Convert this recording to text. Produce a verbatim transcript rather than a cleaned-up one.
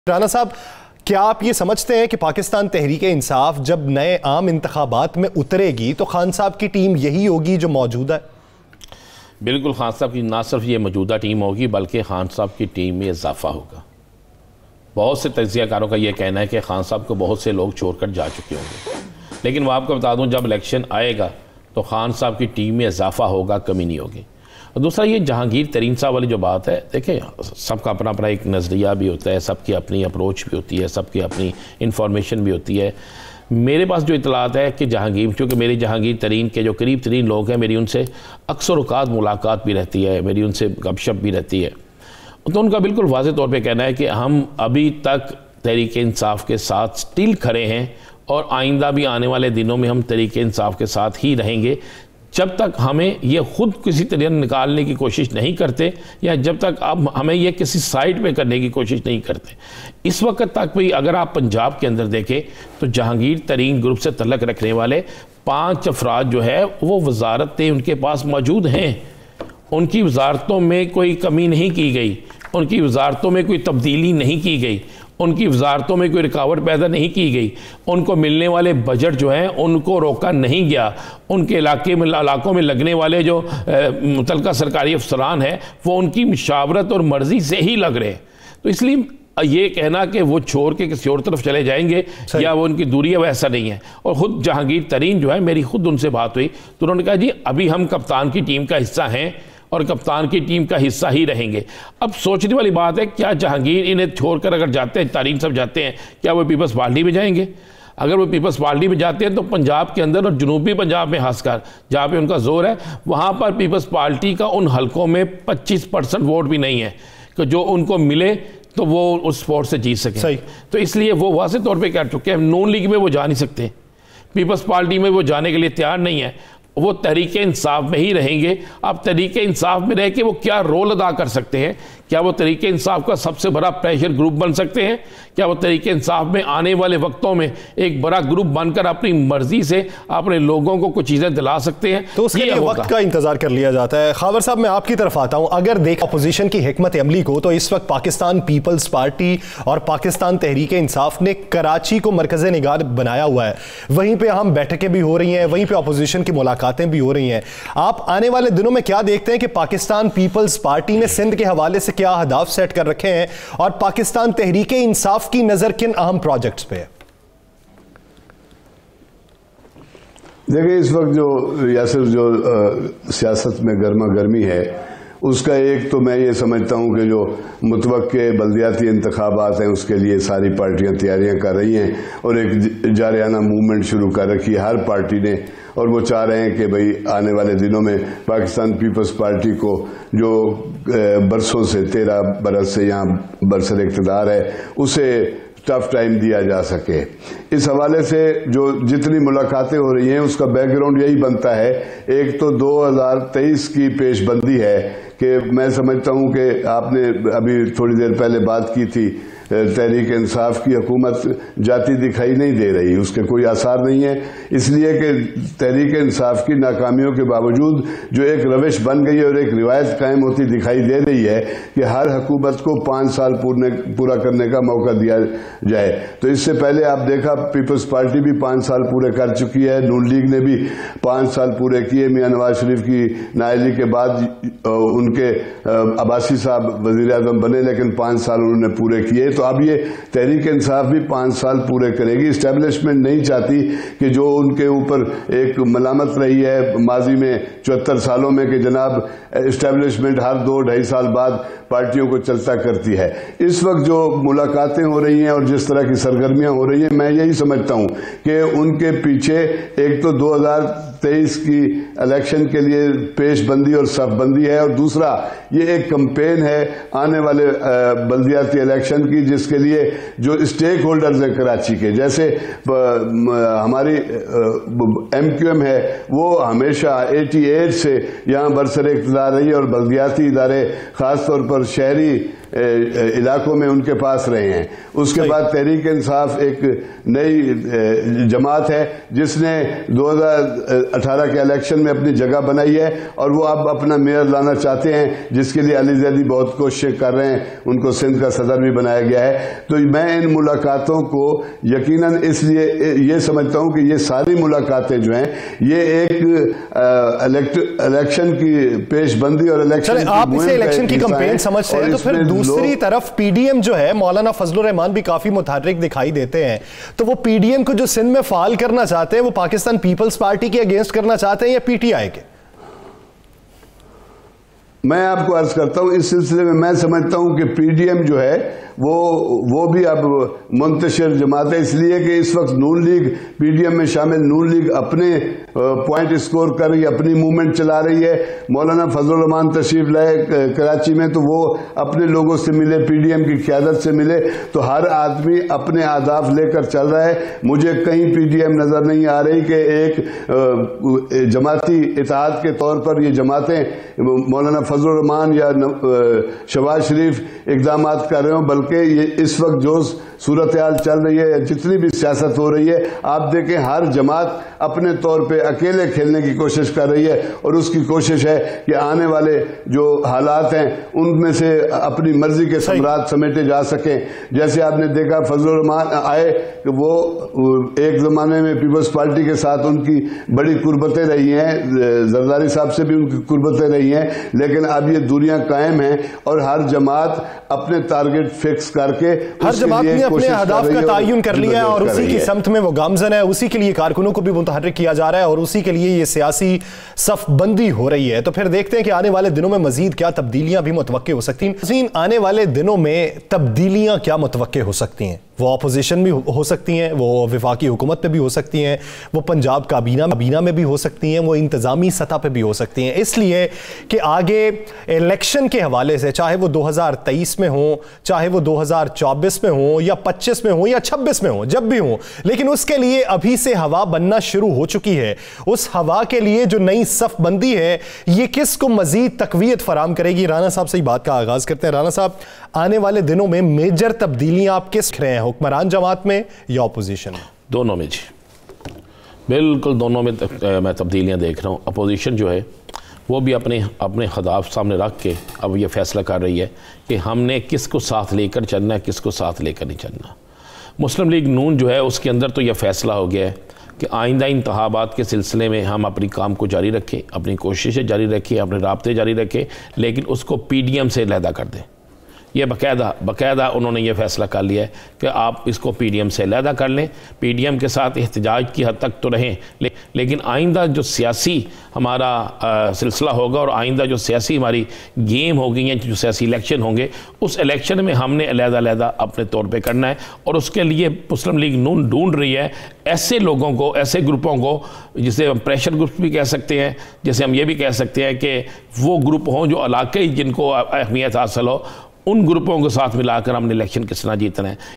رانا صاحب، کیا آپ یہ سمجھتے ہیں کہ پاکستان تحریک انصاف جب نئے عام انتخابات میں اترے گی تو خان صاحب کی ٹیم یہی ہوگی جو موجودہ ہے؟ بالکل، خان صاحب کی نہ صرف یہ موجودہ ٹیم ہوگی بلکہ خان صاحب کی ٹیم میں اضافہ ہوگا۔ بہت سے تجزیہ کاروں کا یہ کہنا ہے کہ خان صاحب کو بہت سے لوگ چھوڑ کر جا چکے ہوں گے، لیکن وہ آپ کو بتا دوں جب الیکشن آئے گا تو خان صاحب کی ٹیم میں اضافہ ہوگا، کمی نہیں ہوگی۔ اور دوسرا یہ جہانگیر ترین صاحب والی جو بات ہے، دیکھیں سب کا اپنا اپنا ایک نظریہ بھی ہوتا ہے، سب کی اپنی اپروچ بھی ہوتی ہے، سب کی اپنی انفارمیشن بھی ہوتی ہے۔ میرے پاس جو اطلاعات ہے کہ جہانگیر، چونکہ میری جہانگیر ترین کے جو قریب ترین لوگ ہیں، میری ان سے اکثر اوقات ملاقات بھی رہتی ہے، میری ان سے گپ شپ بھی رہتی ہے، تو ان کا بالکل واضح طور پہ کہنا ہے کہ ہم ابھی تک تحریک انصاف کے ساتھ سٹل کھڑے ہیں اور آئندہ بھی آنے والے دنوں میں ہم تحریک انصاف کے ساتھ ہی رہیں گے جب تک ہمیں یہ خود کسی طرح نکالنے کی کوشش نہیں کرتے، یا جب تک اب ہمیں یہ کسی سائٹ پہ کرنے کی کوشش نہیں کرتے۔ اس وقت تک بھی اگر آپ پنجاب کے اندر دیکھیں تو جہانگیر ترین گروپ سے تعلق رکھنے والے پانچ افراد جو ہے وہ وزارتیں ان کے پاس موجود ہیں، ان کی وزارتوں میں کوئی کمی نہیں کی گئی، ان کی وزارتوں میں کوئی تبدیلی نہیں کی گئی، ان کی وزارتوں میں کوئی رکاوٹ پیدا نہیں کی گئی، ان کو ملنے والے بجٹ جو ہیں ان کو روکا نہیں گیا، ان کے علاقے میں علاقوں میں لگنے والے جو متعلقہ سرکاری افسران ہیں وہ ان کی مشاورت اور مرضی سے ہی لگ رہے ہیں۔ تو اس لیے یہ کہنا کہ وہ چھوڑ کے کسی اور طرف چلے جائیں گے یا وہ ان کی دوری ہے، وہ ایسا نہیں ہے۔ اور خود جہانگیر ترین جو ہے، میری خود ان سے بات ہوئی تو انہوں نے کہا جی ابھی ہم کپتان کی ٹیم کا حصہ ہیں اور کپتان کی ٹیم کا حصہ ہی رہیں گے۔ اب سوچنے والی بات ہے کیا جہانگیر انہیں چھوڑ کر اگر جاتے ہیں، ترین صاحب جاتے ہیں، کیا وہ پیپلز پارٹی میں جائیں گے؟ اگر وہ پیپلز پارٹی میں جاتے ہیں تو پنجاب کے اندر اور جنوبی پنجاب میں خاص کر جہاں پہ ان کا زور ہے، وہاں پر پیپلز پارٹی کا ان حلقوں میں پچیس پرسنٹ ووٹ بھی نہیں ہے کہ جو ان کو ملے تو وہ اس ووٹ سے جیت سکیں۔ تو اس لیے وہ واضح طور پہ کہہ چکے ہیں نون لیگ میں وہ جا نہیں سکتے، پیپلز پارٹی میں وہ جانے کے لیے تیار نہیں ہے، وہ تحریک انصاف میں ہی رہیں گے۔ اب تحریک انصاف میں رہ کے وہ کیا رول ادا کر سکتے ہیں؟ کیا وہ تحریک انصاف کا سب سے بڑا پریشر گروپ بن سکتے ہیں؟ کیا وہ تحریک انصاف میں آنے والے وقتوں میں ایک بڑا گروپ بن کر اپنی مرضی سے اپنے لوگوں کو کچھ چیزیں دلا سکتے ہیں؟ تو اس کے لیے وقت کا انتظار کر لیا جاتا ہے۔ خاور صاحب، میں آپ کی طرف آتا ہوں۔ اگر دیکھ اپوزیشن کی حکمت عملی کو تو اس وقت پاکستان پیپلز پارٹی اور پاکستان تحریک انصاف نے کراچی کو مرکز نگار بنایا ہوا ہے، وہیں پہ اہم بیٹھکیں بھی ہو رہی ہیں، وہیں پہ اپوزیشن کی ملاقاتیں بھی ہو رہی ہیں۔ آپ آنے والے دنوں میں کیا دیکھتے ہیں کہ پاکستان پیپلز پارٹی نے سندھ کے حوالے سے کیا اہداف سیٹ کر رکھے ہیں اور پاکستان تحریک انصاف کی نظر کن اہم پروجیکٹس پہ ہے؟ دیکھیں اس وقت جو یاسر جو سیاست میں گرما گرمی ہے، اس کا ایک تو میں یہ سمجھتا ہوں کہ جو متوقع بلدیاتی انتخابات ہیں اس کے لیے ساری پارٹیاں تیاریاں کر رہی ہیں اور ایک جارحانہ موومنٹ شروع کر رکھی ہے ہر پارٹی نے، اور وہ چاہ رہے ہیں کہ بھئی آنے والے دنوں میں پاکستان پیپلز پارٹی کو جو برسوں سے تیرہ برس سے یہاں برسر اقتدار ہے اسے ٹف ٹائم دیا جا سکے۔ اس حوالے سے جو جتنی ملاقاتیں ہو رہی ہیں اس کا بیک گراؤنڈ یہی بنتا ہے، ایک تو دو ہزار تیئیس کی پیش بندی ہے کہ میں سمجھتا ہوں کہ آپ نے ابھی تھوڑی دیر پہلے بات کی تھی، تحریک انصاف کی حکومت جاتی دکھائی نہیں دے رہی، اس کے کوئی آثار نہیں ہے، اس لیے کہ تحریک انصاف کی ناکامیوں کے باوجود جو ایک روش بن گئی ہے اور ایک روایت قائم ہوتی دکھائی دے رہی ہے کہ ہر حکومت کو پانچ سال پورا کرنے کا موقع دیا جائے۔ تو اس سے پہلے آپ دیکھا پیپلز پارٹی بھی پانچ سال پورے کر چکی ہے، نون لیگ نے بھی پانچ سال پورے کیے، میاں نواز شریف کی نااہلی کے بعد ان کے عباسی صاحب وزیر اعظم بنے لیکن پانچ سال انہوں نے پورے کیے، تو اب یہ تحریک انصاف بھی پانچ سال پورے کرے گی۔ اسٹیبلشمنٹ نہیں چاہتی کہ جو ان کے اوپر ایک ملامت رہی ہے ماضی میں چوہتر سالوں میں کہ جناب اسٹیبلشمنٹ ہر دو ڈھائی سال بعد پارٹیوں کو چلتا کرتی ہے۔ اس وقت جو ملاقاتیں ہو رہی ہیں اور جس طرح کی سرگرمیاں ہو رہی ہیں، میں یہی سمجھتا ہوں کہ ان کے پیچھے ایک تو دو ہزار تیئیس کی الیکشن کے لیے پیش بندی اور صف بندی ہے، اور دوسرا یہ ایک کمپین ہے آنے والے بلدیاتی الیکشن کی جس کے لیے جو اسٹیک ہولڈرز ہیں کراچی کے، جیسے ہماری ایم کیو ایم ہے وہ ہمیشہ ایٹی ایٹ سے یہاں برسر اقتدار رہی ہے، اور بلدیاتی ادارے خاص طور پر شہری علاقوں میں ان کے پاس رہے ہیں. اس کے بعد تحریک انصاف ایک نئی جماعت ہے جس نے دو ہزار اٹھارہ کے الیکشن میں اپنی جگہ بنائی ہے اور وہ اب اپنا میئر لانا چاہتے ہیں جس کے لیے علی زیدی بہت کوششیں کر رہے ہیں. ان کو سندھ کا صدر بھی بنایا گیا ہے. تو میں ان ملاقاتوں کو یقیناً اس لیے یہ سمجھتا ہوں کہ یہ ساری ملاقاتیں جو ہیں یہ ایک الیکشن کی پیش بندی اور الیکشن آپ اسے الیکشن کی کمپین سمجھتے ہیں. تو پھر دوسری طرف پی ڈی ایم جو ہے مولانا فضل الرحمان بھی کافی متحرک دکھائی دیتے ہیں. تو وہ پی ڈی ایم کو جو سندھ میں فعال کرنا چاہتے ہیں وہ پاکستان پیپلز پارٹی کے اگینسٹ کرنا چاہتے ہیں یا پی ٹی آئی کے؟ میں آپ کو عرض کرتا ہوں اس سلسلے میں میں سمجھتا ہوں کہ پی ڈی ایم جو ہے وہ وہ بھی اب منتشر جماعت ہے اس لیے کہ اس وقت Noon league P D M میں شامل نون لیگ اپنے پوائنٹ اسکور کر رہی ہے, اپنی موومنٹ چلا رہی ہے. مولانا فضل الرحمان تشریف لائے کراچی میں تو وہ اپنے لوگوں سے ملے, پی ڈی ایم کی قیادت سے ملے. تو ہر آدمی اپنے اہداف لے کر چل رہا ہے. مجھے کہیں پی ڈی ایم نظر نہیں آ رہی کہ ایک جماعتی اتحاد کے طور پر یہ جماعتیں مولانا فضل الرحمان یا شہباز شریف اقدامات کر رہے ہوں, بلکہ یہ اس وقت جو صورتحال چل رہی ہے, جتنی بھی سیاست ہو رہی ہے, آپ دیکھیں ہر جماعت اپنے طور پہ اکیلے کھیلنے کی کوشش کر رہی ہے اور اس کی کوشش ہے کہ آنے والے جو حالات ہیں ان میں سے اپنی مرضی کے ثمرات سمیٹے جا سکیں. جیسے آپ نے دیکھا فضل الرحمان آئے کہ وہ ایک زمانے میں پیپلز پارٹی کے ساتھ ان کی بڑی قربتیں رہی ہیں, زرداری صاحب سے بھی ان کی قربتیں رہی ہیں, لیکن اب یہ دوریاں قائم ہیں اور ہر جماعت اپنے ٹارگٹ فکس کر کے ہر جماعت نے اپنے اہداف کا تعین کر لیا ہے اور اسی کی سمت میں وہ گامزن ہے. اسی کے لیے کارکنوں کو بھی متحرک کیا جا رہا ہے اور اسی کے لیے یہ سیاسی صف بندی ہو رہی ہے. تو پھر دیکھتے ہیں کہ آنے والے دنوں میں مزید کیا تبدیلیاں بھی متوقع ہو سکتی ہیں. آنے والے دنوں میں تبدیلیاں کیا متوقع ہو سکتی ہیں؟ وہ اپوزیشن بھی ہو سکتی ہیں, وہ وفاقی حکومت پہ بھی ہو سکتی ہیں, وہ پنجاب کابینہ میں بھی ہو سکتی ہیں, وہ انتظامی سطح پہ بھی ہو سکتی ہیں. اس لیے کہ آگے الیکشن کے حوالے سے چاہے وہ دو ہزار تیئیس میں ہوں, چاہے وہ دو ہزار چوبیس میں ہوں یا پچیس میں ہوں یا چھبیس میں ہوں, جب بھی ہوں, لیکن اس کے لیے ابھی سے ہوا بننا شروع ہو چکی ہے. اس ہوا کے لیے جو نئی صف بندی ہے یہ کس کو مزید تقویت فراہم کرے گی؟ رانا صاحب سے ہی بات کا آغاز کرتے ہیں. رانا صاحب, آنے والے دنوں میں میجر تبدیلیاں آپ کس رہے ہیں, حکمران جماعت میں یا اپوزیشن میں؟ دونوں میں جی, بالکل دونوں میں میں تبدیلیاں دیکھ رہا ہوں. اپوزیشن جو ہے وہ بھی اپنے اپنے اہداف سامنے رکھ کے اب یہ فیصلہ کر رہی ہے کہ ہم نے کس کو ساتھ لے کر چلنا ہے, کس کو ساتھ لے کر نہیں چلنا. مسلم لیگ نون جو ہے اس کے اندر تو یہ فیصلہ ہو گیا ہے کہ آئندہ انتخابات کے سلسلے میں ہم اپنی کام کو جاری رکھیں, اپنی کوششیں جاری رکھیں, اپنے رابطے جاری رکھیں, لیکن اس کو پی ڈی ایم سے علیحدہ کر دیں. یہ باقاعدہ باقاعدہ انہوں نے یہ فیصلہ کر لیا ہے کہ آپ اس کو پی ڈی ایم سے علیحدہ کر لیں. پی ڈی ایم کے ساتھ احتجاج کی حد تک تو رہیں, لیکن آئندہ جو سیاسی ہمارا سلسلہ ہوگا اور آئندہ جو سیاسی ہماری گیم ہوگی یا جو سیاسی الیکشن ہوں گے, اس الیکشن میں ہم نے علیحدہ علیحدہ اپنے طور پہ کرنا ہے. اور اس کے لیے مسلم لیگ نون ڈھونڈ رہی ہے ایسے لوگوں کو, ایسے گروپوں کو جسے ہم پریشر گروپ بھی کہہ سکتے ہیں, جیسے ہم یہ بھی کہہ سکتے ہیں کہ وہ گروپ ہوں جو علاقائی جن کو اہمیت حاصل ہو, ان گروپوں کے ساتھ ملا کر ہم نے الیکشن کس طرح جیتنا ہے.